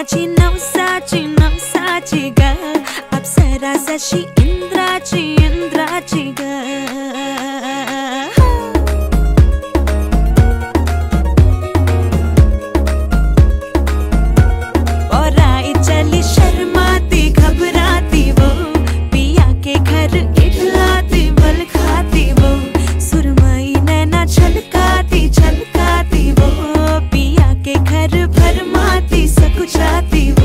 माझी नवसाची नवसाची ग, अप्सरा जशी इंद्राची इंद्राची ग. और आई चली शर्माती घबराती वो, पिया के घर इठलाती बल खाती वो, सुरमई नैना छलकाती छलकाती वो, पिया के घर भरमाती सकुचाती वो.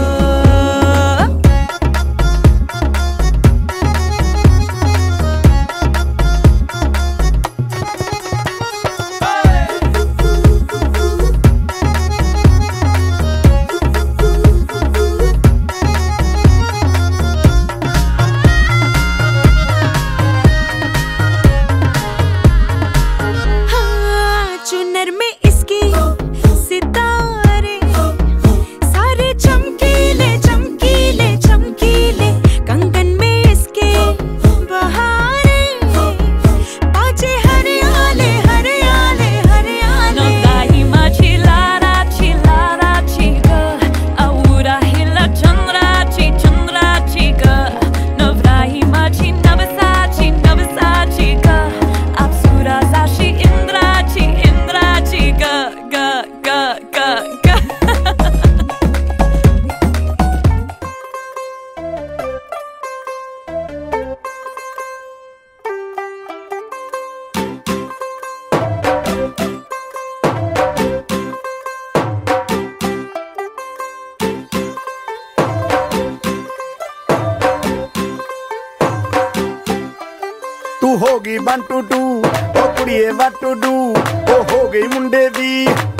चुनर में इसकी सितारे सारे चमकीले चमकीले चमकीले, कंगन में इसके बहारे पाचे हरियाले हरियाले हरियाले. नवराही माझी लाराची लाराची ग, औरा हिला चंद्राची चंद्राची ग. नवराही माझी नवसाची नवसाची ग, अप्सरा जशी इंद्राची इंद्राची ग ग ग ग ग. तू होगी 1 2 2 ओ कुड़िए what to do, ओ हो गई मुंडे दी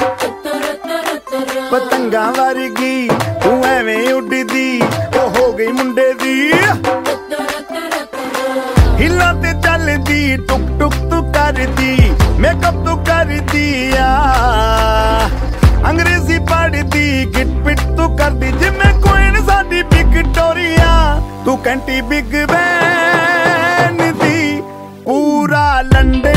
पतंगा वर्गी, तू एवें उड़दी ओ हो गई मुंडे दी. हिला ते चलदी टुक टुक तू करदी, मेकअप तू करदी आ, अंग्रेजी पढ़दी गिट पिट तू करदी, जिम्मे कोइन साडी विक्टोरिया. तू कंटी बिग बैन दी पूरा लंडन